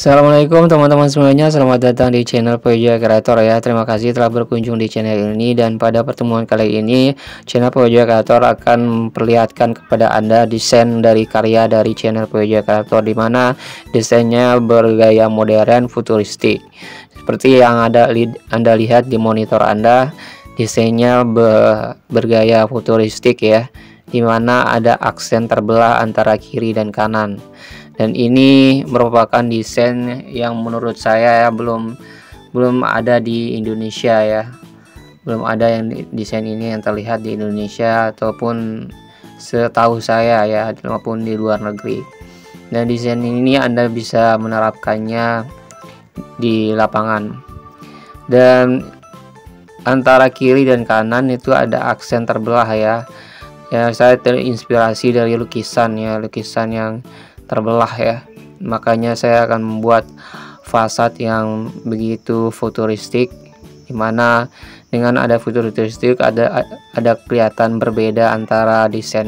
Assalamualaikum teman-teman semuanya, selamat datang di channel Poeja Kreator ya. Terima kasih telah berkunjung di channel ini, dan pada pertemuan kali ini channel Poeja Kreator akan memperlihatkan kepada Anda desain dari karya dari channel Poeja Kreator, di mana desainnya bergaya modern futuristik. Seperti yang Anda lihat di monitor Anda, desainnya bergaya futuristik ya, di mana ada aksen terbelah antara kiri dan kanan. Dan ini merupakan desain yang menurut saya ya, belum ada di Indonesia ya. Belum ada yang desain ini yang terlihat di Indonesia ataupun setahu saya ya, maupun di luar negeri. Dan desain ini Anda bisa menerapkannya di lapangan. Dan antara kiri dan kanan itu ada aksen terbelah ya. Ya, saya terinspirasi dari lukisan yang terbelah ya, makanya saya akan membuat fasad yang begitu futuristik, dimana dengan ada futuristik ada kelihatan berbeda antara desain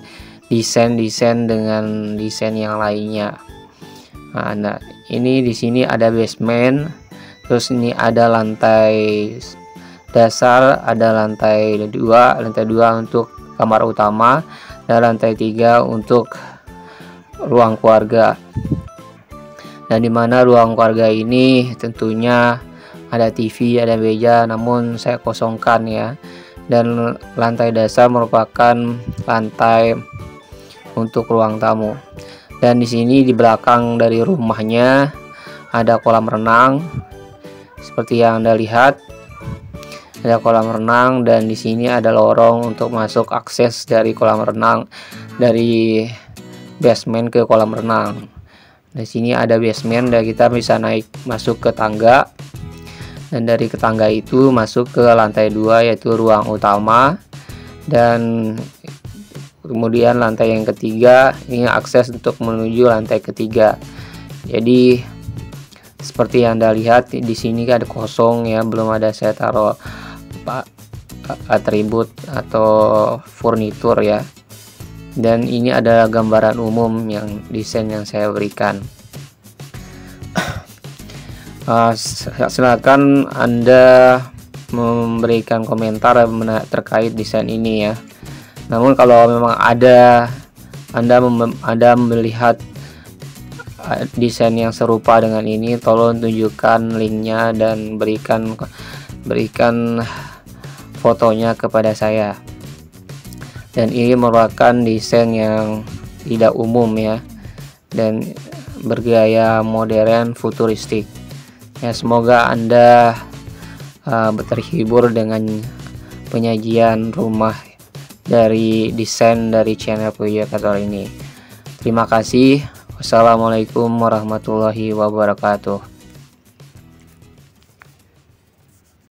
dengan desain yang lainnya. Nah, ini di sini ada basement, terus ini ada lantai dasar, ada lantai 2 untuk kamar utama, dan lantai 3 untuk ruang keluarga. Dan dimana ruang keluarga ini tentunya ada TV, ada meja, namun saya kosongkan ya. Dan lantai dasar merupakan lantai untuk ruang tamu. Dan di sini di belakang dari rumahnya ada kolam renang, seperti yang Anda lihat. Ada kolam renang, dan di sini ada lorong untuk masuk akses dari kolam renang, dari basement ke kolam renang. Di sini ada basement, dan kita bisa masuk ke tangga, dan dari ke tangga itu masuk ke lantai 2 yaitu ruang utama, dan kemudian lantai yang ketiga ini akses untuk menuju lantai ketiga. Jadi seperti yang Anda lihat di sini ada kosong ya, belum ada saya taruh atribut atau furnitur ya. Dan ini adalah gambaran umum yang desain yang saya berikan. Silakan Anda memberikan komentar terkait desain ini ya. Namun kalau memang Anda melihat desain yang serupa dengan ini, tolong tunjukkan linknya dan berikan fotonya kepada saya. Dan ini merupakan desain yang tidak umum ya, dan bergaya modern futuristik ya. Semoga Anda terhibur dengan penyajian rumah dari desain dari channel Poeja Kreator ini. Terima kasih. Wassalamualaikum warahmatullahi wabarakatuh.